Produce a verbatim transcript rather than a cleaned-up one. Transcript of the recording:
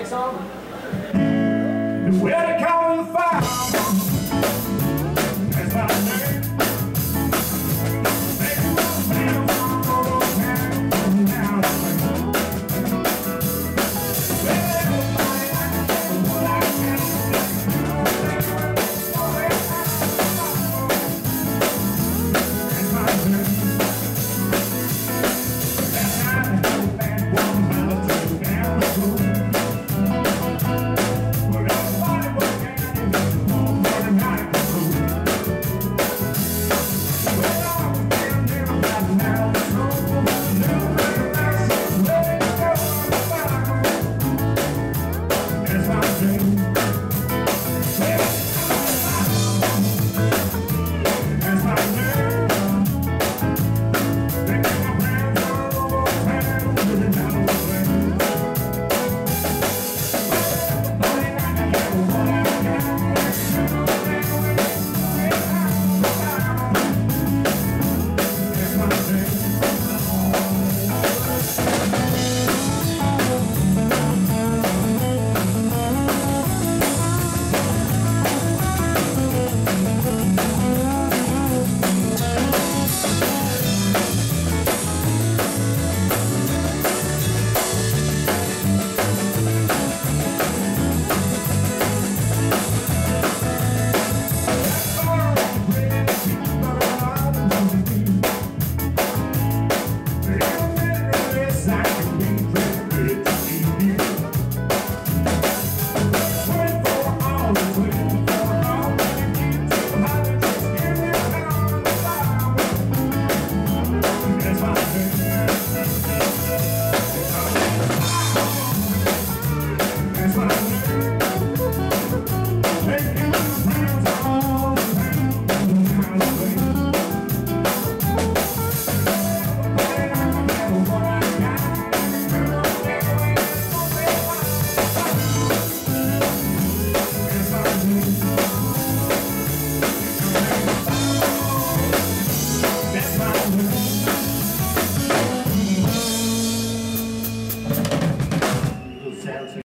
next song? Where they call you Fireman, that's my name. Make you all bounce all over town, down the lane. Well, everybody I can tell what I can. That's my name. That night, I drove that one mile to down the road. Dream.